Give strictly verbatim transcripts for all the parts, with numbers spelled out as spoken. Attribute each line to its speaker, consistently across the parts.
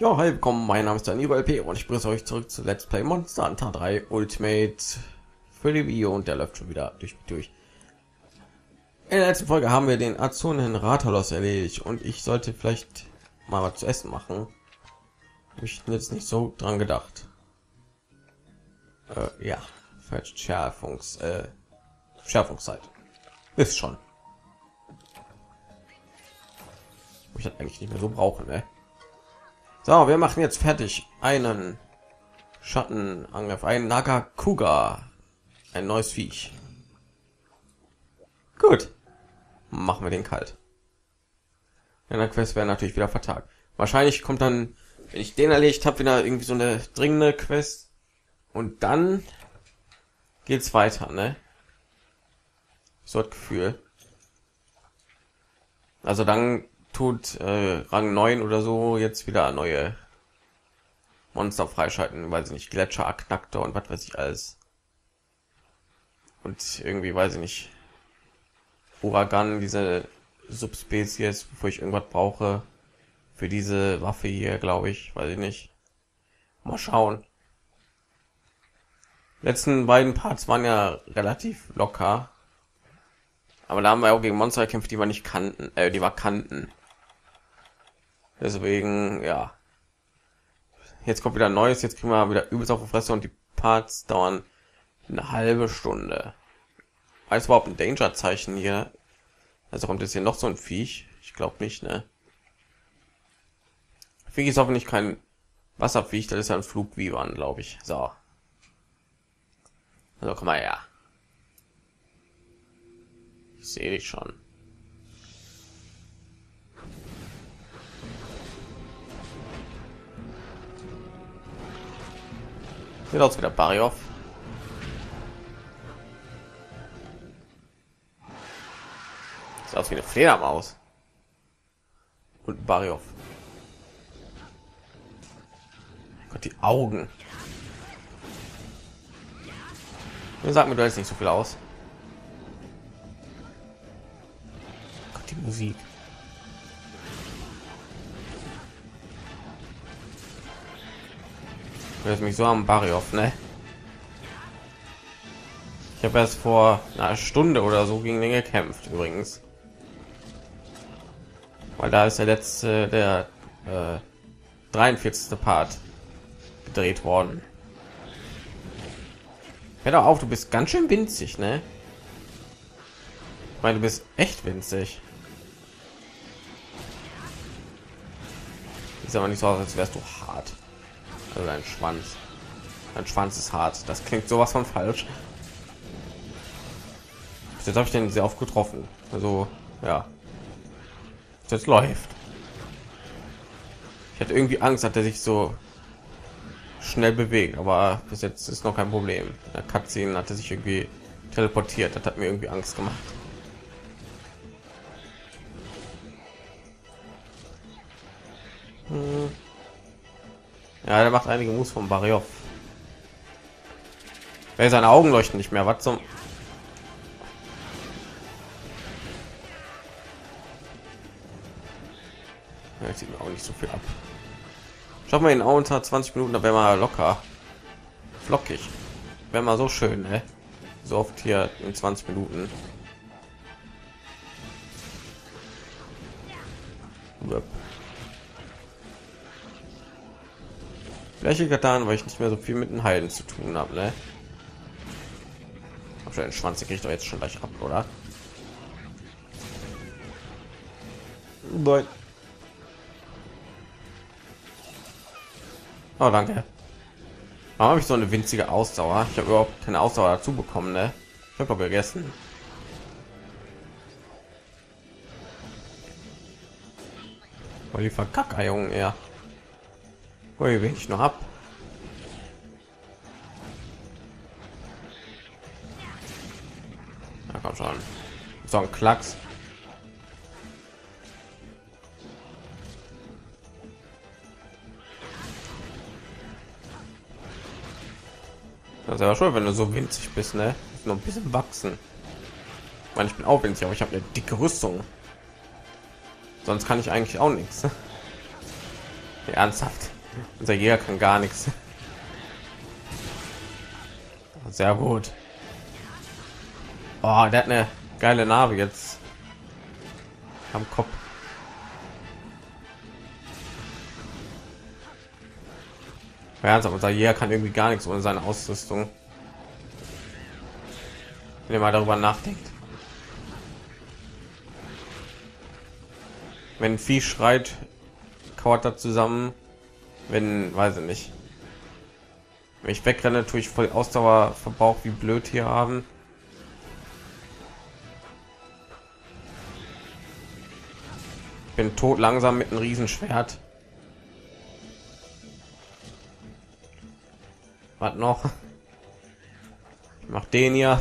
Speaker 1: Ja, hi, willkommen, mein Name ist Daniel L P und ich begrüße euch zurück zu Let's Play Monster Hunter drei Ultimate für die Wii U und der läuft schon wieder durch durch. In der letzten Folge haben wir den Azunen Rathalos erledigt und ich sollte vielleicht mal was zu essen machen. Hab ich jetzt nicht so dran gedacht. Äh, ja, Verschärfungs, äh, Schärfungszeit. Ist schon. Ich das eigentlich nicht mehr so brauchen, ne? So, wir machen jetzt fertig einen Schattenangriff, ein Nagakuga, ein neues Viech. Gut, machen wir den kalt. In der Quest wäre natürlich wieder vertagt. Wahrscheinlich kommt dann, wenn ich den erledigt habe, wieder irgendwie so eine dringende Quest und dann geht's weiter, ne? So das Gefühl. Also dann tut äh, Rang neun oder so jetzt wieder neue Monster freischalten, weiß ich nicht, Gletscher, Knackter und was weiß ich alles. Und irgendwie weiß ich nicht, Uragan, diese Subspezies, bevor ich irgendwas brauche für diese Waffe hier, glaube ich, weiß ich nicht. Mal schauen. Die letzten beiden Parts waren ja relativ locker, aber da haben wir auch gegen Monster gekämpft, die wir nicht kannten, äh, die wir kannten. Deswegen, ja. Jetzt kommt wieder Neues, jetzt kriegen wir wieder übelst auf die Fresse und die Parts dauern eine halbe Stunde. Weiß überhaupt ein Danger-Zeichen hier? Also kommt jetzt hier noch so ein Viech? Ich glaube nicht, ne? Viech ist hoffentlich kein Wasserviech, das ist ja ein Flugvivan, glaube ich. So. Also komm mal her. Ich sehe dich schon. Sieht aus wie der Barriov. Sieht aus wie eine Fledermaus. Und ein Barriov. Gott, die Augen. Mir sagt mir doch jetzt nicht so viel aus. Gott, die Musik. Jetzt mich so am Barriov, ne? Ich habe erst vor einer Stunde oder so gegen den gekämpft, übrigens. Weil da ist der letzte, der äh, dreiundvierzigste Part gedreht worden. Hör doch auf, du bist ganz schön winzig, ne? Ich meine, du bist echt winzig. Ist aber nicht so aus, als wärst du hart. Also dein Schwanz. Dein Schwanz ist hart. Das klingt sowas von falsch. Jetzt habe ich den sehr oft getroffen. Also, ja. Jetzt läuft. Ich hatte irgendwie Angst, dass er sich so schnell bewegt, aber bis jetzt ist noch kein Problem. Der Cutscene hatte sich irgendwie teleportiert. Das hat mir irgendwie Angst gemacht. Hm. Ja, der macht einige Moves vom Barriov. Weil seine Augen leuchten nicht mehr. Was zum? Ja, jetzt sieht mir auch nicht so viel ab. Schaffen wir ihn auch unter zwanzig Minuten, da wäre mal locker, flockig. Wäre mal so schön, ne? So oft hier in zwanzig Minuten. Yep. Vielleicht liegt daran, weil ich nicht mehr so viel mit den Heilen zu tun habe, ne? Hab schon den Schwanz, den krieg ich doch jetzt schon gleich ab, oder? Nein. Oh, danke. Warum habe ich so eine winzige Ausdauer? Ich habe überhaupt keine Ausdauer dazu bekommen, ne? Ich habe vergessen. Weil die Verkackeiung eher. Ui, wenn ich noch ab. Ja, komm schon. So ein Klacks. Das ist ja schön, wenn du so winzig bist, ne? Nur ein bisschen wachsen. Ich meine, ich bin auch winzig, aber ich habe eine dicke Rüstung. Sonst kann ich eigentlich auch nichts. Ernsthaft, unser Jäger kann gar nichts. Sehr gut. Oh, der hat eine geile Narbe jetzt am Kopf. Ja, also unser Jäger kann irgendwie gar nichts ohne seine Ausrüstung. Wenn ihr mal darüber nachdenkt. Wenn ein Vieh schreit, kauert er zusammen. Wenn, weiß ich nicht. Wenn ich wegrenne, tue ich voll Ausdauerverbrauch wie blöd hier haben. Ich bin tot langsam mit einem Riesenschwert. Was noch? Ich mach den hier.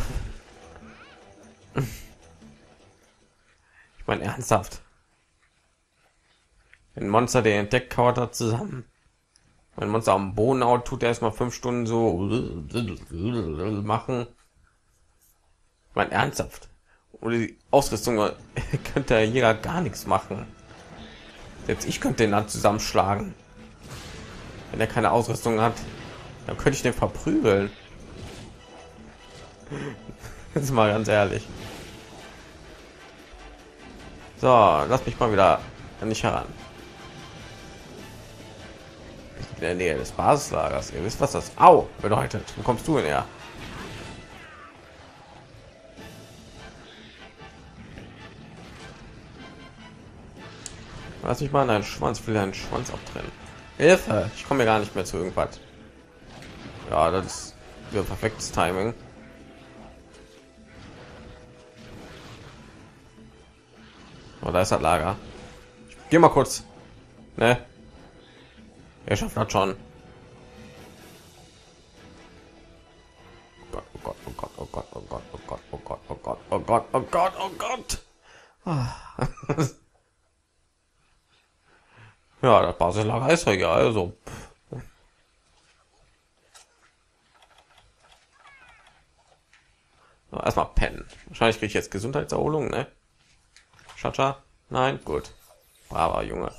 Speaker 1: Ich meine ernsthaft. Ein Monster, der entdeckt, kauert er zusammen. Wenn Monster am Boden haut, tut er erstmal fünf Stunden so machen. Ich meine ernsthaft. Oder die Ausrüstung könnte jeder gar nichts machen. Selbst ich könnte den dann zusammenschlagen. Wenn er keine Ausrüstung hat, dann könnte ich den verprügeln. Das ist mal ganz ehrlich. So, lass mich mal wieder nicht heran. In der Nähe des Basislagers. Ihr wisst, was das Au bedeutet. Wo kommst du her? Lass mich mal einen Schwanz, will einen Schwanz abtrennen. Hilfe! Ich komme mir gar nicht mehr zu irgendwas. Ja, das ist wieder perfektes Timing. Oh, da ist das Lager. Ich geh mal kurz. Ne? Er schafft das schon. Oh Gott, oh Gott, oh Gott, oh Gott, oh Gott, oh Gott, oh Gott, oh Gott, oh Gott, oh Gott, oh Gott. Ja, das Basislager ist ja also. So, erstmal pennen. Wahrscheinlich kriege ich jetzt Gesundheitserholung, ne? Schatscha? Nein, gut. Braver Junge.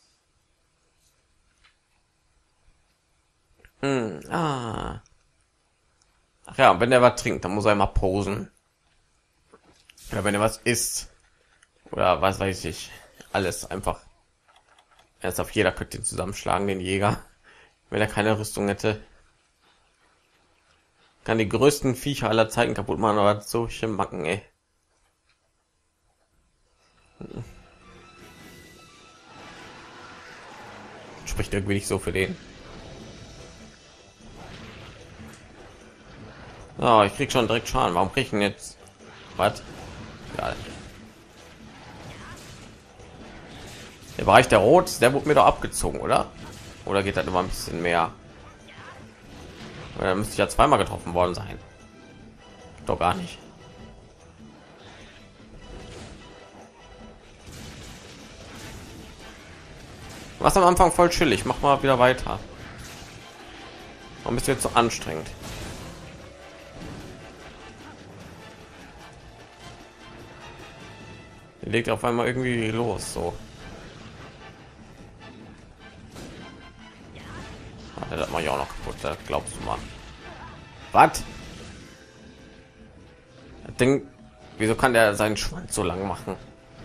Speaker 1: Hm, ah. Ach ja, wenn er was trinkt, dann muss er immer posen. Oder wenn er was isst. Oder was weiß ich. Alles einfach. Erst auf jeder könnte ihn zusammenschlagen, den Jäger. Wenn er keine Rüstung hätte. Kann die größten Viecher aller Zeiten kaputt machen, aber solche Macken, ey. Spricht irgendwie nicht so für den. Oh, ich krieg schon direkt Schaden. Warum krieg ich denn jetzt? Was? Ja. Der Bereich der Rot, der wurde mir doch abgezogen, oder? Oder geht das immer ein bisschen mehr? Da müsste ich ja zweimal getroffen worden sein. Doch gar nicht. Was am Anfang voll chillig. Mach mal wieder weiter. Warum bist du jetzt so anstrengend? Er legt auf einmal irgendwie los, so. Ah, das mache ich auch noch kaputt. Das glaubst du mal. Was? Das Ding. Wieso kann der seinen Schwanz so lang machen?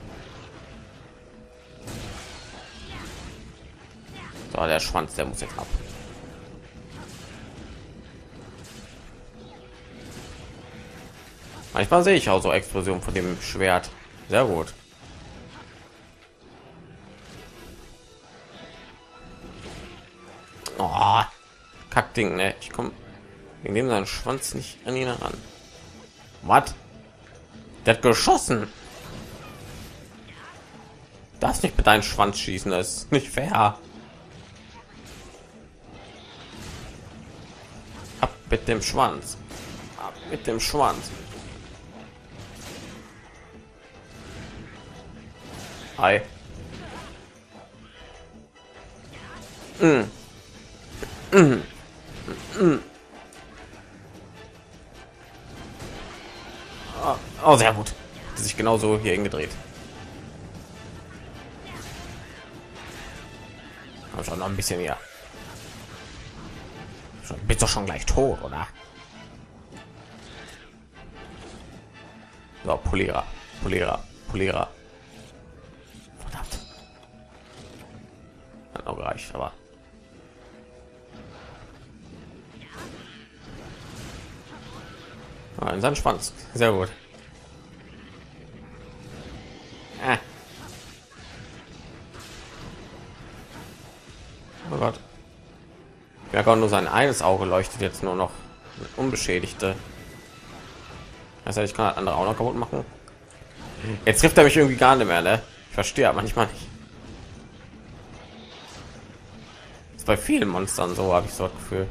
Speaker 1: So, der Schwanz, der muss jetzt ab. Manchmal sehe ich auch so Explosion von dem Schwert. Sehr gut. Oh, Kackding, ne? Ich komme in dem seinen Schwanz nicht an ihn heran. Was? Der hat geschossen. Das nicht mit deinem Schwanz schießen, das ist nicht fair. Ab mit dem Schwanz. Ab mit dem Schwanz. Hi. Mm. Mm. Mm. Oh, oh, sehr gut. Hat sich genauso hier hingedreht. Hab ich doch noch ein bisschen hier. Schon, bist doch schon gleich tot, oder? So, Polierer, Polierer, Polierer. Verdammt. Hat noch gereicht, aber. Ah, in seinen Schwanz. Sehr gut. Ah. Oh Gott. Ja, Gott, nur sein eines Auge leuchtet jetzt nur noch unbeschädigte. Das heißt, ich kann das andere auch noch kaputt machen. Jetzt trifft er mich irgendwie gar nicht mehr, ne? Ich verstehe aber manchmal nicht. Das ist bei vielen Monstern so, habe ich so das Gefühl.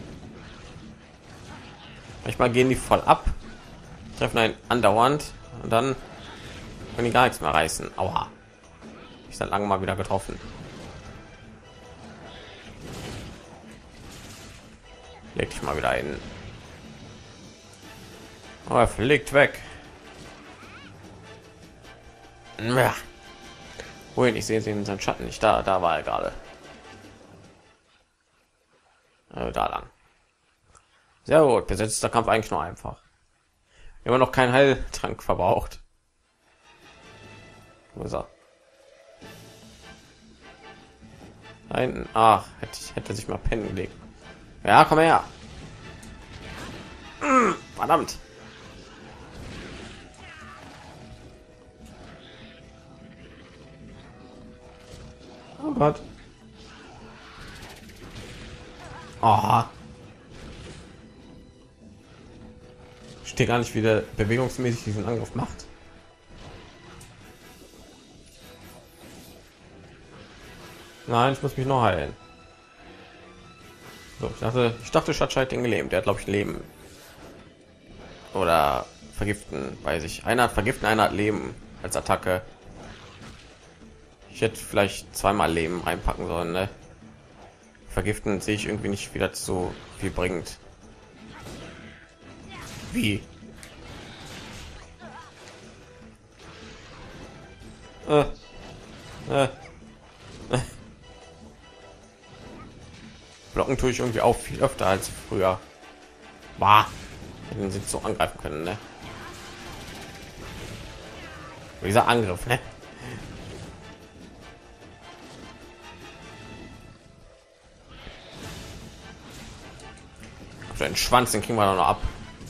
Speaker 1: Manchmal gehen die voll ab, treffen einen andauernd und dann können die gar nichts mehr reißen. Aua. Ich seit lange mal wieder getroffen. Leg dich mal wieder ein. Oh, er fliegt weg. Ja. Wohin? Ich sehe sie in seinen Schatten nicht. Da, da war er gerade. Äh, da lang. Sehr gut. Bis jetzt ist der Kampf eigentlich nur einfach. Immer noch kein Heiltrank verbraucht. Wo ist er? Da hinten. Ach, hätte ich hätte sich mal pennen gelegt. Ja, komm her. Hm, verdammt. Oh Gott. Oh. Ich stehe gar nicht, wie der bewegungsmäßig diesen Angriff macht. Nein, ich muss mich noch heilen. So, ich dachte, ich dachte, Schatzscheid den gelähmt. Der hat, glaube ich, Leben. Oder vergiften, weiß ich. Einer hat vergiften, einer hat Leben als Attacke. Ich hätte vielleicht zweimal Leben reinpacken sollen, ne? Vergiften sehe ich irgendwie nicht, wie das so viel bringt. Wie? Äh. Äh. Blocken tue ich irgendwie auch viel öfter als früher. Bah. Hätten sie so angreifen können, ne? Dieser Angriff, ne? Den Schwanz, den kriegen wir doch noch ab.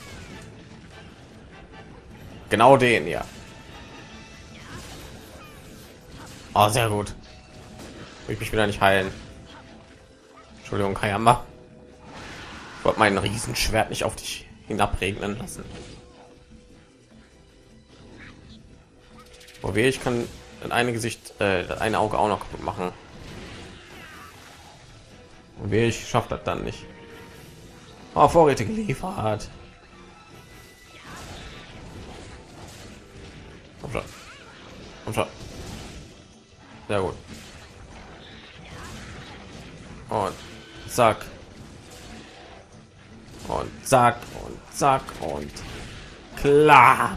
Speaker 1: Genau den, ja. Oh, sehr gut. Will ich mich wieder nicht heilen. Entschuldigung, Kayama. Ich wollte mein Riesenschwert nicht auf dich hinabregnen lassen. Wo wir ich kann in eine Gesicht, äh, das eine Auge auch noch kaputt machen. Und wer ich schafft das dann nicht. Oh, Vorräte geliefert. Komm schon. Komm schon. Sehr gut. Und zack. Und zack und zack und klar.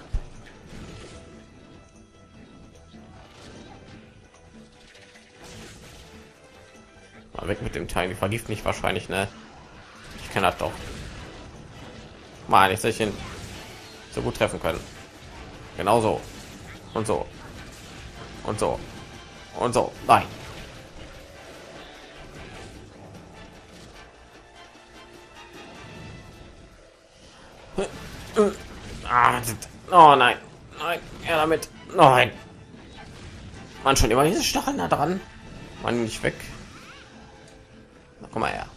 Speaker 1: Mal weg mit dem Teil. Die vergift mich wahrscheinlich, ne? Ich kann das doch. Mal nicht sich so gut treffen können. Genauso und so und so und so. Nein. Ah, oh nein, nein, ja damit, nein. Man schon immer diese Stacheln da dran. Man nicht weg. Na, komm mal her.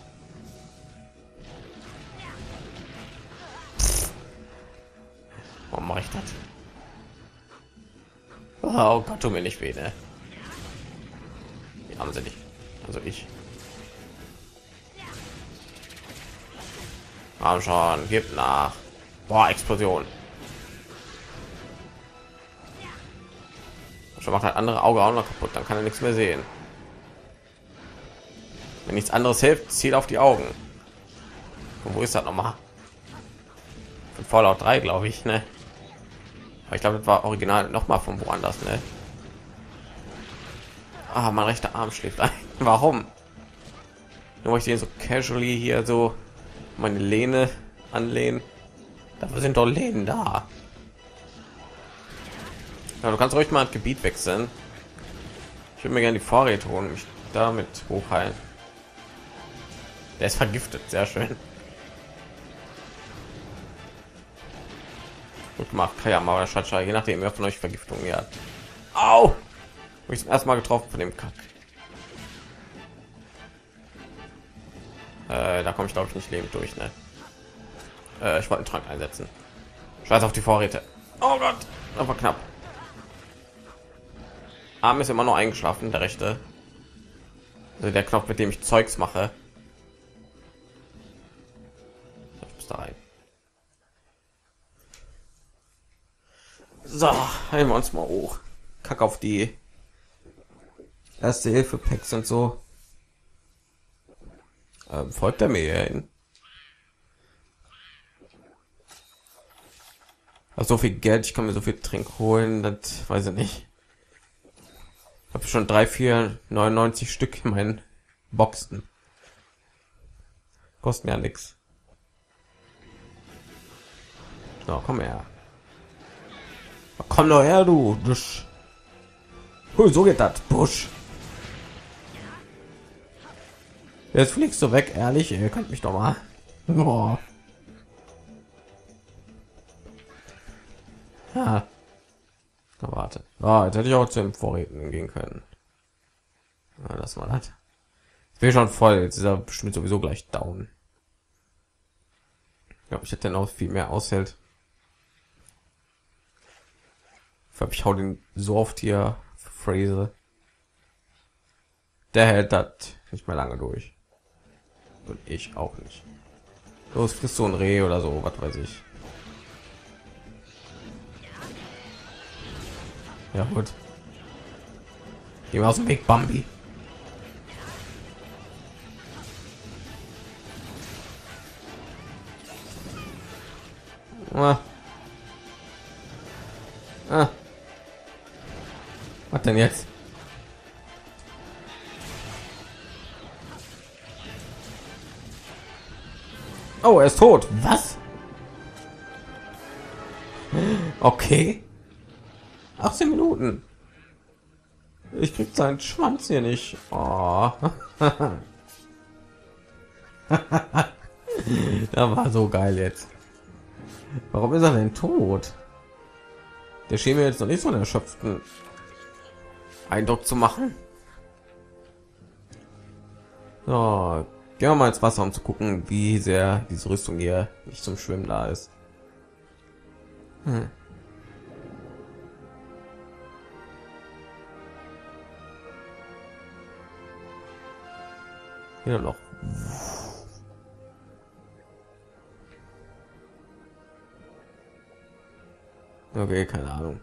Speaker 1: Warum mache ich das? Oh Gott, tut mir nicht weh, ne? Die haben sie nicht. Also ich. Komm schon, gib nach. Boah, Explosion. Schon macht das andere Auge auch noch kaputt, dann kann er nichts mehr sehen. Wenn nichts anderes hilft, zielt auf die Augen. Und wo ist das noch mal? Von Fallout drei, glaube ich, ne? Aber ich glaube, das war original noch mal von woanders, ne? Ah, mein rechter Arm schläft ein. Warum? Nur weil ich den so casually hier so meine Lehne anlehnen. Dafür sind doch Lehnen da. Ja, du kannst ruhig mal das Gebiet wechseln. Ich würde mir gerne die Vorräte holen, mich damit hochheilen. Der ist vergiftet, sehr schön. Gut gemacht, ja, mal Schatschei, je nachdem, wer von euch Vergiftung ja. Au! Ich zum ersten Mal getroffen von dem Kack. Äh, da komme ich glaube ich nicht lebend durch, ne? Äh, ich wollte einen Trank einsetzen. Scheiß auf die Vorräte. Oh Gott, das war knapp. Arm ist immer noch eingeschlafen, der rechte. Also der Knopf, mit dem ich Zeugs mache. Ich muss da rein. So, heilen wir uns mal hoch. Kack auf die erste Hilfe Packs und so. Ähm, folgt er mir hin? Also so viel Geld, ich kann mir so viel Trink holen, das weiß ich nicht. Ich habe schon drei, vier, neunundneunzig Stück in meinen Boxen. Kosten ja nichts. So, komm her. Komm doch her, du. Busch. Oh, so geht das. Busch. Jetzt fliegst du weg, ehrlich. Ihr könnt mich doch mal. Oh. Ja. Na, warte. Oh, jetzt hätte ich auch zu den Vorräten gehen können. Ja, das war das. Ich bin schon voll. Jetzt ist er bestimmt sowieso gleich down. Ich glaube, ich hätte noch viel mehr aushält. Ich glaube, ich hau den so oft hier Phrase. Der hält das nicht mehr lange durch. Und ich auch nicht. Los, frisst so ein Reh oder so, was weiß ich. Ja gut. Geh mal aus dem Weg, Bambi. Ah. Ah. Was denn jetzt? Oh, er ist tot. Was? Okay. achtzehn Minuten. Ich krieg seinen Schwanz hier nicht. Oh. Da war so geil jetzt. Warum ist er denn tot? Der schien mir jetzt noch nicht so einen erschöpften Eindruck zu machen. So, gehen wir mal ins Wasser, um zu gucken, wie sehr diese Rüstung hier nicht zum Schwimmen da ist. Hm. Hier noch. Okay, keine Ahnung.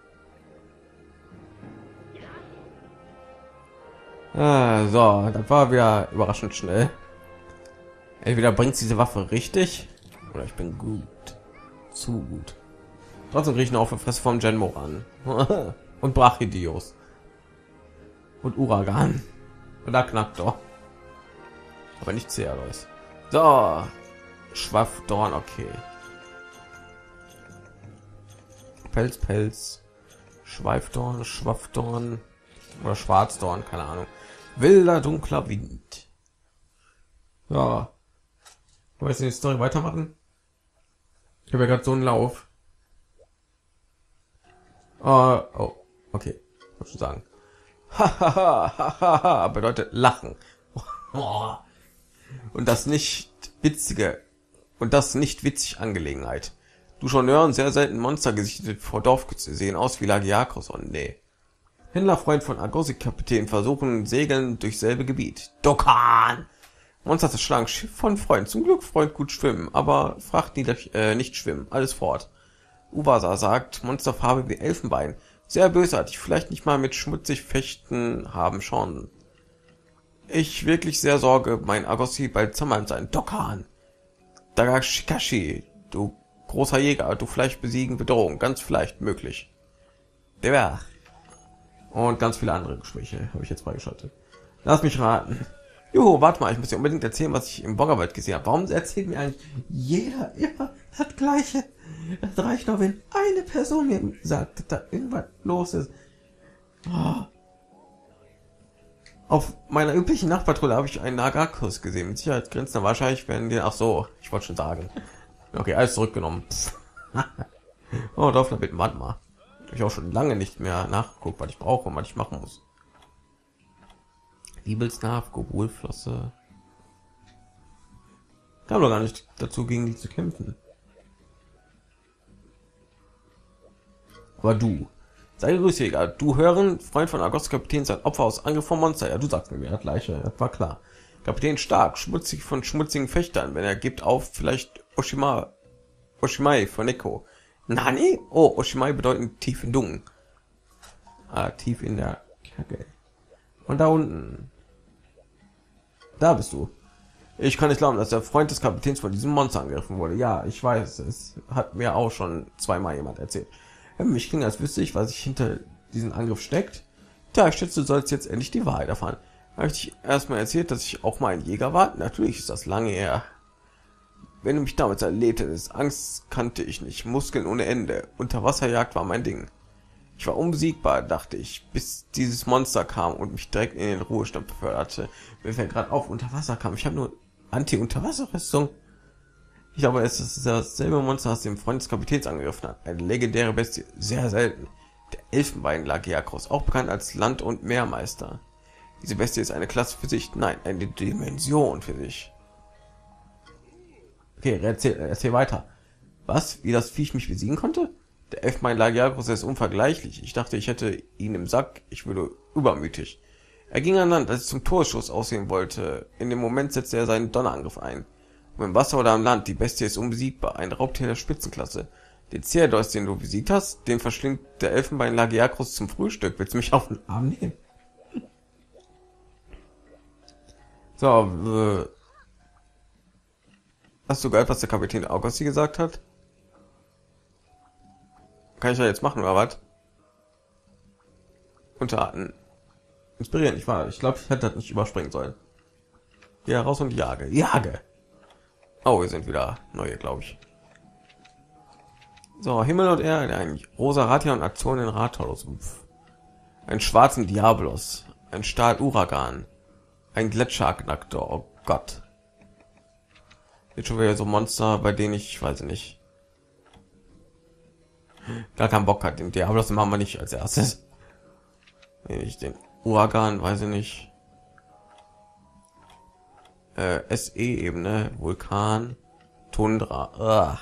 Speaker 1: Ah, so, das war wieder überraschend schnell. Entweder bringt diese Waffe richtig, oder ich bin gut, zu gut. Trotzdem kriege ich noch auf der Fresse vom Genmo an. Und Brachidios. Und Uragan. Und da knackt doch. Aber nicht sehr, Leute. So. Schwaffdorn, okay. Pelz, Pelz. Schweifdorn, Schwaffdorn. Oder Schwarzdorn, keine Ahnung. Wilder, dunkler Wind. Ja. Wollen wir jetzt die Story weitermachen? Ich habe ja gerade so einen Lauf. Uh, oh, okay. Muss schon sagen. Hahaha bedeutet lachen. Und das nicht witzige und das nicht witzig Angelegenheit. Du schon hören sehr selten Monster gesichtet vor Dorfküste sehen aus wie Lagiakos und nee. Händlerfreund von Argosik-Kapitän versuchen segeln durch selbe Gebiet. Dokkan! Monster zerschlagen Schiff von Freund. Zum Glück Freund gut schwimmen, aber Fracht nicht, äh, nicht schwimmen. Alles fort. Uvasa sagt, Monsterfarbe wie Elfenbein. Sehr bösartig, vielleicht nicht mal mit schmutzig fechten haben schon. Ich wirklich sehr Sorge, mein Argossi bald zermalmt sein. Dokkan! Dagashikashi, du großer Jäger, du vielleicht besiegen Bedrohung, ganz vielleicht möglich. Der und ganz viele andere Gespräche habe ich jetzt freigeschaltet. Lass mich raten. Jo, warte mal, ich muss dir unbedingt erzählen, was ich im Boggerwald gesehen habe. Warum erzählt mir eigentlich jeder immer das Gleiche? Es reicht doch, wenn eine Person mir sagt, dass da irgendwas los ist. Oh. Auf meiner üblichen Nachtpatrouille habe ich einen Nagakus gesehen. Mit Sicherheitsgrenzen wahrscheinlich werden die... Ach so, ich wollte schon sagen. Okay, alles zurückgenommen. Oh, Dorf mit warte mal. Ich auch schon lange nicht mehr nachgeguckt, was ich brauche und was ich machen muss. Liebelsnarf, Gobulflosse. Kam doch gar nicht dazu, gegen die zu kämpfen. Aber du, sei gegrüßt, Jäger. Du hören, Freund von Argos Kapitän, sein Opfer aus Angriff vom Monster. Ja, du sagst mir, wer hat Leiche, das war klar. Kapitän stark, schmutzig von schmutzigen Fechtern. Wenn er gibt auf, vielleicht Oshima, Oshimai von Neko. Nani? Oh, Oshimai bedeutet tief im Dunkeln. Ah, tief in der Kacke. Und da unten. Da bist du. Ich kann nicht glauben, dass der Freund des Kapitäns von diesem Monster angegriffen wurde. Ja, ich weiß, es hat mir auch schon zweimal jemand erzählt. Mich klingt, als wüsste ich, was sich hinter diesem Angriff steckt. Tja, ich schätze, du sollst jetzt endlich die Wahrheit erfahren. Habe ich dich erstmal erzählt, dass ich auch mal ein Jäger war? Natürlich ist das lange her. Wenn du mich damals erlebt hättest, Angst kannte ich nicht, Muskeln ohne Ende. Unterwasserjagd war mein Ding. Ich war unbesiegbar, dachte ich, bis dieses Monster kam und mich direkt in den Ruhestand beförderte. Mir fällt gerade auf, unter Wasser kam. Ich habe nur Anti-Unterwasser-Rüstung. Ich glaube, es ist dasselbe Monster, das den Freund des Kapitäns angegriffen hat. Eine legendäre Bestie, sehr selten. Der Elfenbein-Lagiakros, auch bekannt als Land- und Meermeister. Diese Bestie ist eine Klasse für sich, nein, eine Dimension für sich. Okay, erzähl, erzähl weiter. Was? Wie das Viech mich besiegen konnte? Der Elfenbein-Lagiakros ist unvergleichlich. Ich dachte, ich hätte ihn im Sack. Ich würde übermütig. Er ging an Land, als ich zum Torschuss aussehen wollte. In dem Moment setzte er seinen Donnerangriff ein. Ob im Wasser oder am Land, die Bestie ist unbesiegbar, ein Raubtier der Spitzenklasse. Den Cerdos, den du besiegt hast, den verschlingt der Elfenbein-Lagiakros zum Frühstück. Willst du mich auf den Arm nehmen? So, äh, hast du gehört, was der Kapitän Augusti gesagt hat? Kann ich ja jetzt machen, oder was? Unterhalten. Inspirieren, ich war. Ich glaube, ich hätte das nicht überspringen sollen. Ja, raus und jage. Jage! Oh, wir sind wieder neue, glaube ich. So, Himmel und Erde, ein rosa Ratian Aktion in Rathaus. Ein schwarzen Diablos, ein Stahl-Uragan, ein Gletscherknackter, oh Gott. Jetzt schon wieder so Monster, bei denen ich, ich weiß nicht, gar keinen Bock hat. Den Diablos machen wir nicht als erstes. Nee, nicht den Uragan, weiß ich nicht. Äh, S E-Ebene, Vulkan, Tundra. Ugh.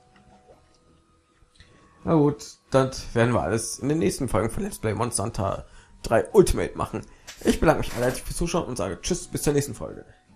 Speaker 1: Na gut, das werden wir alles in den nächsten Folgen von Let's Play Monster Hunter drei Ultimate machen. Ich bedanke mich alle fürs Zuschauen und sage Tschüss, bis zur nächsten Folge.